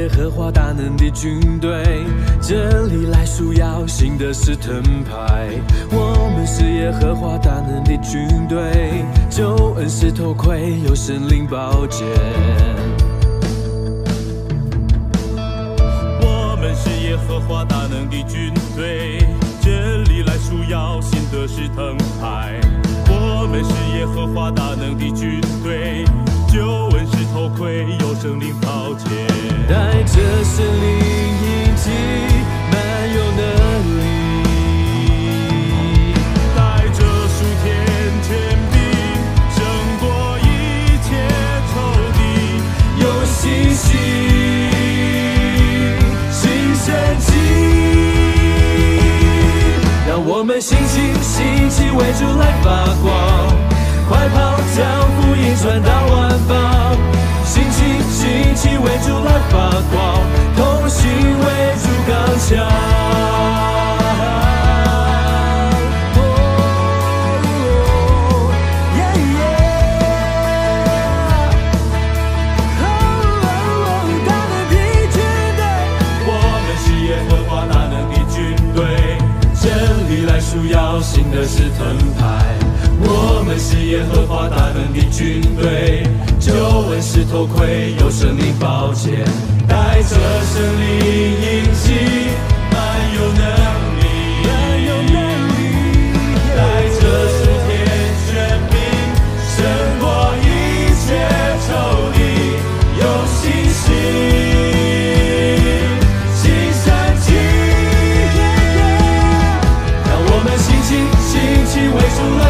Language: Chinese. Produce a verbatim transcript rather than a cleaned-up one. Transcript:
和华大能的军队，这里来束腰，新的是盾牌。我们是耶和华大能的军队，救恩是头盔，有神灵宝剑。 我们是耶和华大能的军队，这里来束腰，新的是盾牌。我们是耶和华大能的军队，救恩是头盔，有神灵宝剑。 带着神灵印记，满有能力， 带着属天权柄，胜过一切仇敌， 有信心，新生机。让我们兴起，兴起为主来发光，快跑，将福音传到万方。兴起，兴起为主来发光，同心为主刚强。束腰，新的是盾牌。我们是耶和华大能的军队，救恩是头盔，有神灵宝剑。带着神灵印记，满有能力，满有能力。带着属天权柄，胜过一切仇敌，有信心。为主来